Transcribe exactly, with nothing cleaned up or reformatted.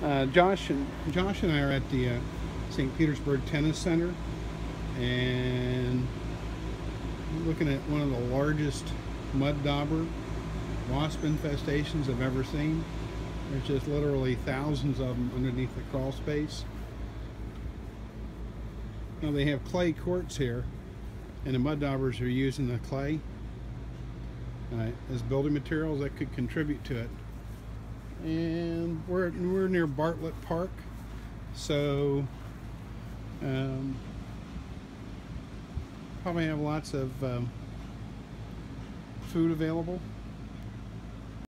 Uh, Josh and Josh and I are at the uh, Saint Petersburg Tennis Center, and looking at one of the largest mud dauber wasp infestations I've ever seen. There's just literally thousands of them underneath the crawl space. Now they have clay courts here, and the mud daubers are using the clay uh, as building materials that could contribute to it. And we're, we're near Bartlett Park, so um, probably have lots of um, food available.